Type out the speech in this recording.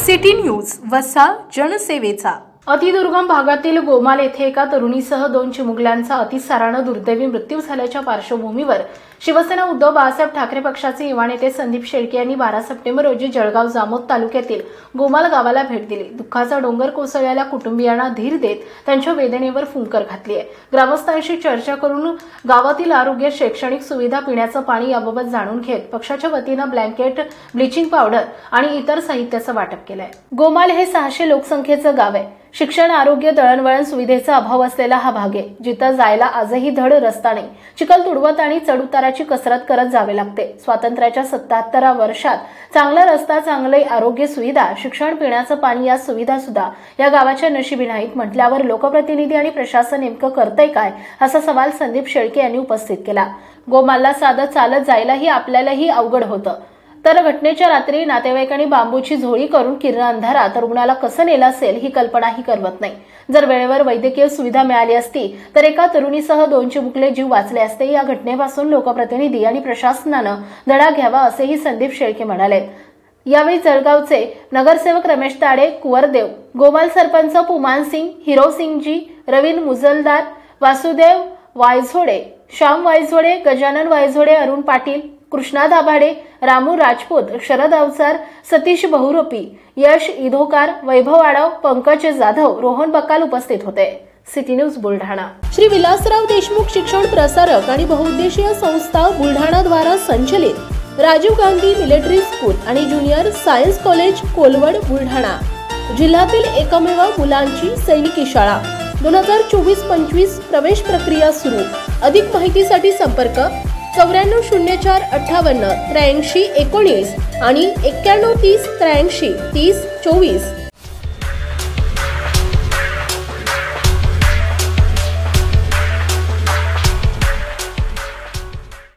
City news वसा जनसेवेचा। अतिदुर्गम भागातील गोमाल येथे एका तरुणीसह 2 चिमुकल्यांचा अतिसाराने दुर्दैवी मृत्यू झाल्याच्या पार्श्वभूमीवर शिवसेना उद्धव बाळासाहेब ठाकरे पक्षाचे युवा नेते संदीप शेळके यांनी 12 सप्टेंबर रोजी जळगाव जामोद तालुक्यातील गोमाल गावाला भेट दिली। दुःखाचा डोंगर कोसळलेल्या कुटुंबियांना धीर देत त्यांच्या वेदनेवर फुंकर घातली आहे। ग्रामस्थांशी चर्चा करून गावातील आरोग्य, शैक्षणिक सुविधा, पिण्याचं पाणी याबाबत जाणून घेत पक्षाच्या वतीने ब्लँकेट, ब्लीचिंग पावडर आणि इतर साहित्याचं वाटप केलंय। गोमाल हे 600 लोकसंख्येचं गाव आहे। शिक्षण, आरोग्य, दळणवळण सुविधेचा अभाव असलेला हा भाग आहे, जिथं जायला आजही धड रस्ता नाही। चिखल तुडवत आणि चढउताराची कसरत करत जावे लागते। स्वातंत्र्याच्या 77व्या वर्षात चांगला रस्ता, चांगले आरोग्य सुविधा, शिक्षण, पिण्याचं पाणी या सुविधा सुद्धा या गावाच्या नशिबी नाहीत म्हटल्यावर लोकप्रतिनिधी आणि प्रशासन नेमकं करतंय काय, असा सवाल संदीप शेळके यांनी उपस्थित केला। गोमालला साधं चालत जायलाही आपल्यालाही अवघड होतं, तर घटनेच्या रात्री नातेवाईकांनी बांबूची झोळी करून किरण अंधारात रुग्णाला कसं नेलं असेल ही कल्पनाही करवत नाही। जर वेळेवर वैद्यकीय सुविधा मिळाली असती तर एका तरुणीसह 2 चिमुकले जीव वाचले असते। या घटनेपासून लोकप्रतिनिधी आणि प्रशासनानं धडा घ्यावा असेही संदीप शेळके म्हणाले। यावेळी जळगावचे नगरसेवक रमेश ताडे, कुंवरदेव, गोमाल सरपंच पुमान सिंग, हिरो सिंगजी, रवीन मुजलदार, वासुदेव वायझोडे, श्याम वायझोडे, गजानन वायझोडे, अरुण पाटील, कृष्णा दाभाडे, रामू राजपूत, शरद अवचार, सतीश बहुरूपी, यश इधोकार, वैभव आडव, पंकज जाधव, रोहन बकाल उपस्थित होते। City news Buldhana. श्री विलासराव देशमुख शिक्षण प्रसारक आणि बहुउद्देशीय संस्था बुलढाणा द्वारा संचलित राजीव गांधी मिलिटरी स्कूल आणि junior science college Kolwad Buldhana जिल्ह्यातील एकमेव मुलांची सैनिकी शाळा 2024-25 प्रवेश प्रक्रिया सुरू। अधिक माहितीसाठी संपर्क 9404 58 83 19 आणि 9130 83 30 24।